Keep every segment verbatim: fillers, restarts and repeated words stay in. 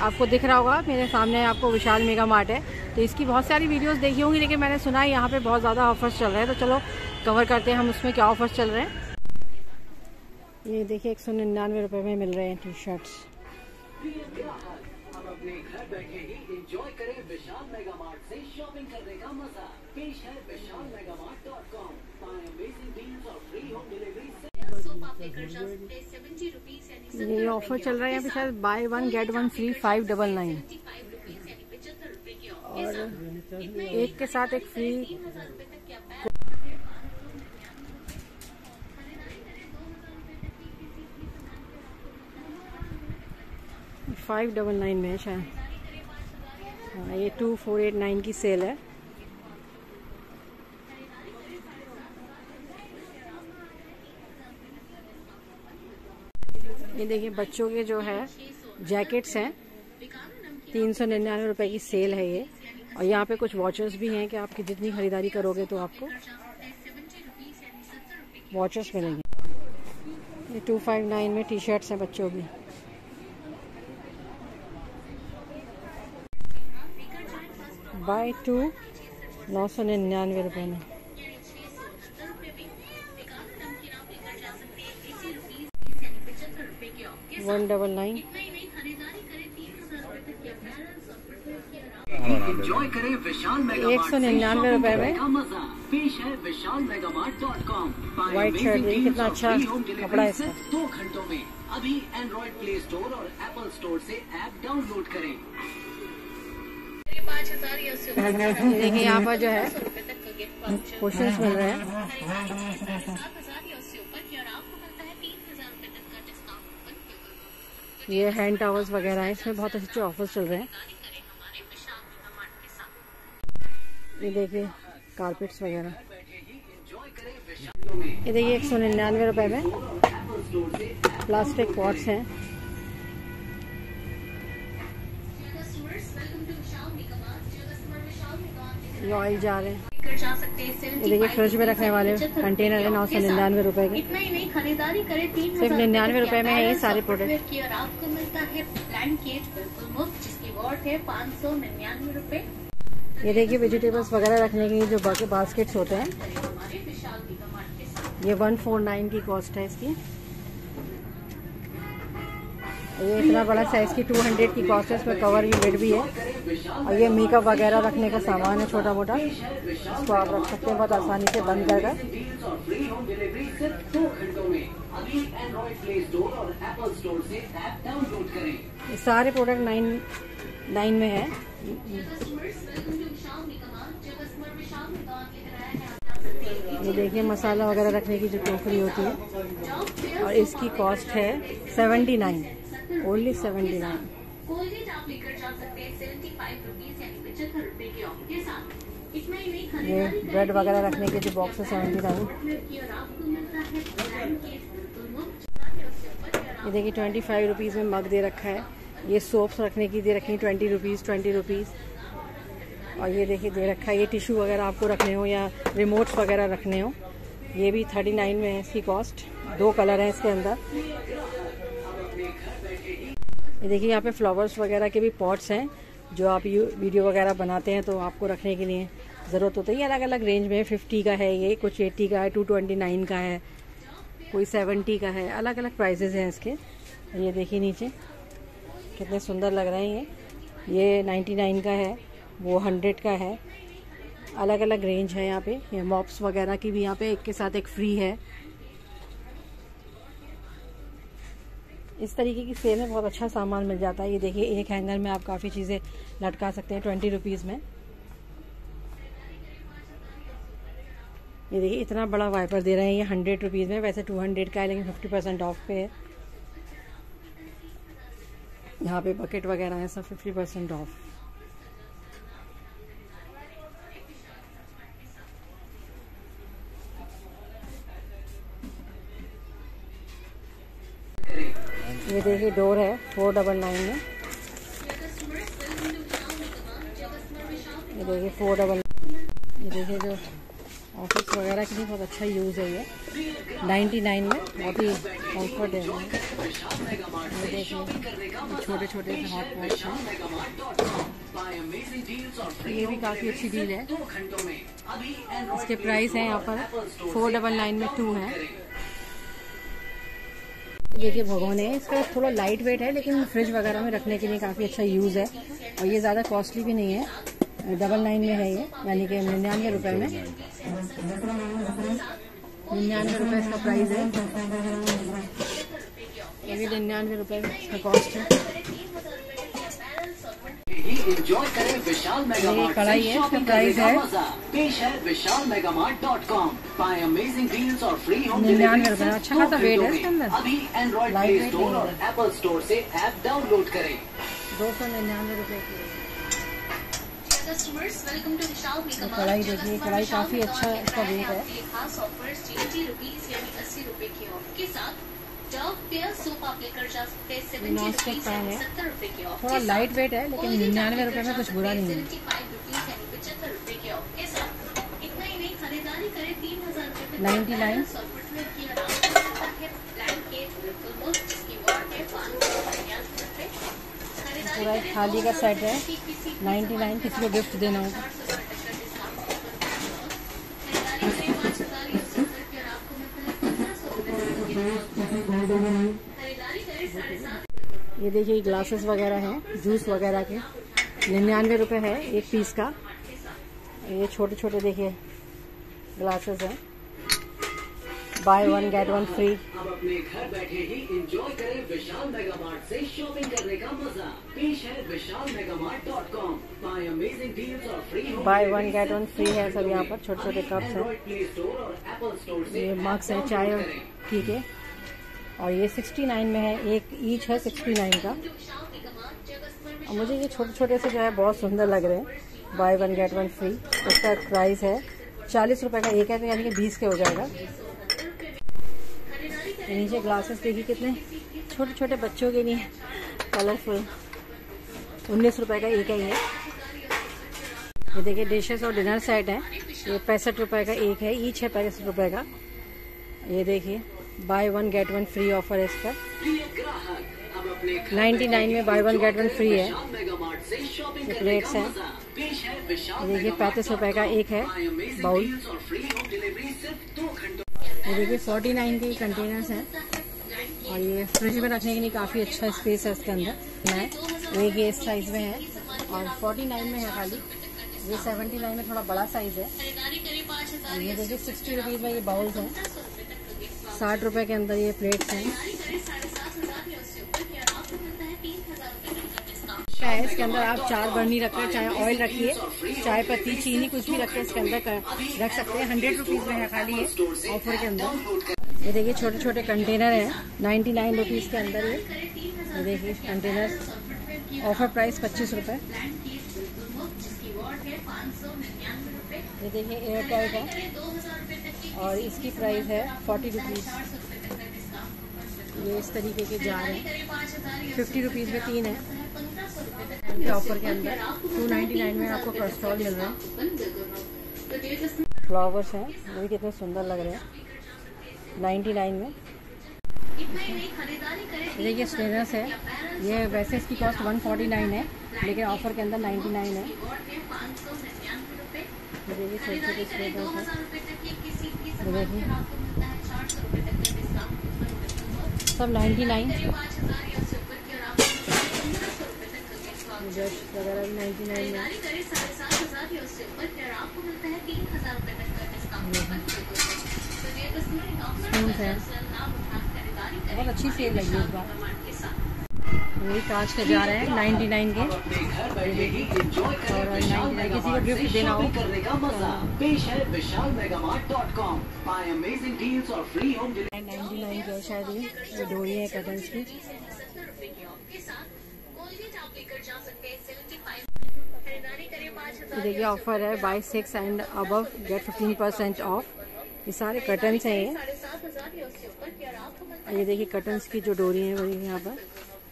आपको दिख रहा होगा मेरे सामने आपको विशाल मेगा मार्ट है, तो इसकी बहुत सारी वीडियोस देखी होंगी, लेकिन मैंने सुना है यहाँ पे बहुत ज़्यादा ऑफर्स चल रहे हैं, तो चलो कवर करते हैं हम उसमें क्या ऑफर्स चल रहे हैं। ये देखिए एक सौ निन्यानवे रुपये में मिल रहे हैं टी शर्ट्स। अपने घर बैठे ही एंजॉय करें विशाल मेगा मार्ट से शॉपिंग करने का मजा। पेश है Vishal mega mart dot com. By amazing deals और फ्री होम डिलीवरी। ये ऑफर चल रहा है यहाँ पे शायद buy one get one free five double nine, और एक के साथ एक फ्री। फाइव डबल नाइन में शायद, हाँ ये टू फोर एट नाइन की सेल है। ये देखिए बच्चों के जो है जैकेट्स हैं, तीन सौ निन्यानवे रुपये की सेल है ये, और यहाँ पे कुछ वॉचर्स भी हैं कि आपकी जितनी खरीदारी करोगे तो आपको वॉचर्स मिलेंगे। ये टू फाइव नाइन में टी शर्ट्स हैं बच्चों की। बाय टू नौ सौ निन्यानवे रुपये में। One double nine. एक सौ निन्यानवे रुपये में वाइट शर्ट। ये कितना अच्छा कपड़ा है इसका। दो घंटों में अभी एंड्रॉइड प्ले स्टोर और एप्पल स्टोर से ऐप डाउनलोड करें। देखिए यहाँ पर जो है क्वेश्चंस मिल रहे हैं। ये हैंड टावर्स वगैरह है, इसमें बहुत अच्छे ऑफर्स चल रहे हैं। ये देखिए कारपेट्स वगैरह। ये देखिए एक सौ निन्यानवे रुपये में प्लास्टिक पॉट्स हैं। ये ऑयल जा रहे हैं। ये देखिए फ्रिज में रखने वाले कंटेनर है नौ सौ निन्यानवे रुपए के। खरीदारी करें तीन सिर्फ निन्यानवे रुपए में है ये सारे प्रोडक्ट। आपको मिलता है ब्लैंकेट बिल्कुल मुफ्त, जिसकी वॉट है पाँच सौ निन्यानवे रुपए। ये देखिए वेजिटेबल्स वगैरह रखने के लिए जो बाकी बास्केट्स होते हैं, ये वन फोर नाइन की कॉस्ट है इसकी। ये इतना बड़ा साइज की टू हंड्रेड की कॉस्ट है, इसमें कवर भी बेड भी है, और ये मेकअप वगैरह रखने का सामान है छोटा मोटा, इसको आप रख सकते हैं बहुत आसानी से बंद कर कर। ये सारे प्रोडक्ट नाइन नाइन में है। ये देखिए मसाला वगैरह रखने की जो टोकरी होती है, और इसकी कॉस्ट है seventy nine, only seventy nine. Colgate आप लेकर जा सकते हैं सेवेंटी फाइव रुपीज यानी पचहत्तर रुपए के ऑफ के साथ। इतना ही नहीं, ये ब्रेड वगैरह रखने के जो बॉक्स है सेवेंटी नाइन। ये देखिए ट्वेंटी फाइव रुपीज़ में मग दे रखा है। ये सोप्स रखने की दे रखी है ट्वेंटी रुपीज़ ट्वेंटी रुपीज़। और ये देखिए दे रखा है, ये टिश्यू वगैरह आपको रखने हो या रिमोट्स वगैरह रखने हो, ये भी थर्टी नाइन में है इसकी कॉस्ट। दो कलर हैं इसके अंदर। ये देखिए यहाँ पे फ्लावर्स वगैरह के भी पॉट्स हैं, जो आप वीडियो वगैरह बनाते हैं तो आपको रखने के लिए ज़रूरत होती है। अलग अलग रेंज में फिफ्टी का है, ये कुछ एट्टी का है, टू ट्वेंटी नाइन का है, कोई सेवेंटी का है, अलग अलग प्राइसेस हैं इसके। ये देखिए नीचे कितने सुंदर लग रहे हैं। ये ये नाइन्टी नाइन का है, वो हंड्रेड का है, अलग अलग रेंज है यहाँ पे। ये मॉप्स वगैरह की भी यहाँ पे एक के साथ एक फ्री है। इस तरीके की सेल में बहुत अच्छा सामान मिल जाता है। ये देखिए एक हैंगर में आप काफ़ी चीज़ें लटका सकते हैं ट्वेंटी रुपीज़ में। ये देखिए इतना बड़ा वाइपर दे रहे हैं ये हंड्रेड रुपीज़ में, वैसे टू हंड्रेड का है लेकिन फिफ्टी परसेंट ऑफ पे है। यहाँ पे बकेट वगैरह है सब फिफ्टी परसेंट ऑफ। ये देखिए डोर है फोर डबल नाइन में। ये देखिए फोर डबल। ये देखिए जो ऑफिस वगैरह के लिए बहुत अच्छा यूज़ है ये। नाइन्टी नाइन में बहुत ही कम्फर्ट है। ये देखिए छोटे छोटे से हॉट पॉट्स हैं, ये भी काफ़ी अच्छी डील है। इसके प्राइस हैं यहाँ पर फोर डबल नाइन में टू है। देखिए भगोने, इसका थोड़ा लाइट वेट है लेकिन फ्रिज वगैरह में रखने के लिए काफ़ी अच्छा यूज़ है और ये ज़्यादा कॉस्टली भी नहीं है। डबल नाइन में है ये, यानी कि निन्यानवे रुपये में, निन्यानवे रुपये इसका प्राइस है। ये भी निन्यानवे रुपये इसका कॉस्ट है। ये कढ़ाई है, इसका प्राइस है निन्यानवे रुपये। अच्छा खासा वेट है इसके अंदर, लाइट वेट है। एप्पल स्टोर से ऐप डाउनलोड करें। दो सौ निन्यानवे रुपये की customers welcome to Vishal mega mart. कढ़ाई देखिए, कढ़ाई काफ़ी अच्छा इसका वेट है। खास ऑफर्स अस्सी रुपीस यानी अस्सी रुपए के ऑफ के साथ डव पेयर सोप आप लेकर जा सकते हैं सत्तर रुपए सत्तर रुपए के ऑफ। थोड़ा लाइट वेट है लेकिन निन्यानवे रुपये में कुछ बुरा नहीं है। पचहत्तर रुपए के ऑफ के साथ। इतना ही नहीं, खरीदारी करें तीन हजार रुपए नाइन्टी नाइन पूरा एक थाली का सेट है, नाइन्टी नाइन। किसी को गिफ्ट देना होगा। ये देखिए ग्लासेस वगैरह हैं जूस वगैरह के, निन्यानवे रुपये है एक पीस का। ये छोटे छोटे देखिए ग्लासेस हैं, buy one get one free. अब अपने घर बैठे ही एंजॉय करें विशाल मेगा मार्ट से शॉपिंग करने का मजा। पेश है Vishal mega mart dot com. By amazing deals और free buy one get one free है सब यहाँ पर। छोटे छोटे कप्स हैं, प्ले स्टोर और एप्पल स्टोर से ये मग्स है चाय और टी के, और ये सिक्सटी नाइन में है, एक ईच है सिक्सटी नाइन का। और मुझे ये छोटे छोटे से जो है बहुत सुंदर लग रहे हैं। Buy one get one free, इसका प्राइस है चालीस रुपए का एक है, तो यानी कि बीस के हो जाएगा। नीचे ग्लासेस देखिए कितने छोटे छोटे बच्चों के लिए कलरफुल, उन्नीस रुपए का एक है ये। ये देखिए डिशेस और डिनर सेट है, ये पैंसठ रुपए का एक है, ईच है पैंसठ रुपए का। ये देखिए buy one get one free offer है इसका। नाइन्टी नाइन में buy one get one free है। ये प्लेट्स हैं, ये देखिए पैंतीस रुपए का एक है बाउल। ये देखिए फोर्टी नाइन के कंटेनर्स हैं और ये फ्रिज में रखने के लिए काफ़ी अच्छा स्पेस है इसके अंदर। मैं एक ये इस साइज में है और फोर्टी नाइन में है खाली। ये सेवेंटी नाइन में थोड़ा बड़ा साइज है। और ये देखिए सिक्सटी रुपीज़ में ये बाउल्स हैं, साठ रुपए के अंदर ये प्लेट्स हैं। चाहे इसके अंदर आप चार बर्नी रखें, चाहे ऑयल रखिए, चाय पत्ती चीनी कुछ भी रखें इसके अंदर रख सकते हैं। हंड्रेड रुपीज़ में है खाली ये ऑफर के अंदर। ये देखिए छोटे छोटे कंटेनर हैं, नाइन्टी नाइन रुपीज़ के अंदर ये। ये देखिए कंटेनर, ऑफर प्राइस पच्चीस रुपये। ये देखिए एयर टाइट है और इसकी प्राइस है फोर्टी रुपीज़। ये इस तरीके के जार हैं, फिफ्टी रुपीज़ में तीन है ऑफर के अंदर। टू नाइन्टी नाइन में आपको कोलेस्ट्रॉल मिल रहा है। फ्लावर्स हैं, वो भी कितने सुंदर लग रहे हैं, नाइन्टी नाइन में। देखिए स्ट्रेनर्स है, ये वैसे इसकी कॉस्ट वन फोर्टी नाइन है लेकिन ऑफर के अंदर नाइन्टी नाइन है। देखिए छोटे छोटे स्ट्रेनर्स हैं, देखिए सब नाइन्टी नाइन। ब्रश वगैरह भी नाइन्टी नाइन में। स्पून्स हैं, बहुत अच्छी सेल लगी इस बार। वही कांच के जा रहे हैं नाइन्टी नाइन के, और नाइन्टी नाइन किसी को गिफ्ट देना हो। पेश है Vishal mega mart dot com. By amazing deals और free home delivery. Ninety nine के शायद ये ये डोरी है कर्टन्स की। देखिए ऑफर है buy six and above get fifteen percent off. ये सारे कर्टन्स हैं ये। ये देखिए कर्टन्स की जो डोरी है वही यहाँ पर,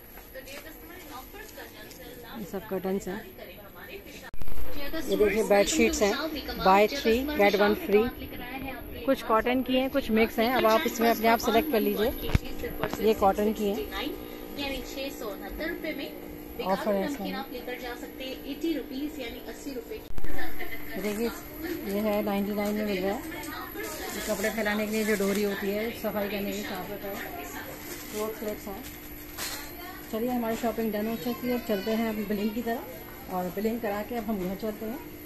ये सब कर्टन्स हैं। ये देखिए बेडशीट्स हैं, buy three get one free. कुछ कॉटन की हैं, कुछ मिक्स हैं। अब आप इसमें अपने आप सेलेक्ट कर लीजिए। ये कॉटन की हैं, यानी छह सौ उनहत्तर रूपए में ऑफर है इसमें। आप लेकर जा सकते हैं एटी रुपीज यानी अस्सी रूपए। देखिए ये है नाइन्टी नाइन में मिल रहा है। ये कपड़े फैलाने के लिए जो डोरी होती है, सफाई करने के साफ होता है, क्लोथ फ्लेक्स हैं। चलिए हमारी शॉपिंग डन हो चुकी है। अब चलते हैं अब बिलिंग की तरफ, और बिलिंग करा के अब हम घर चलते हैं।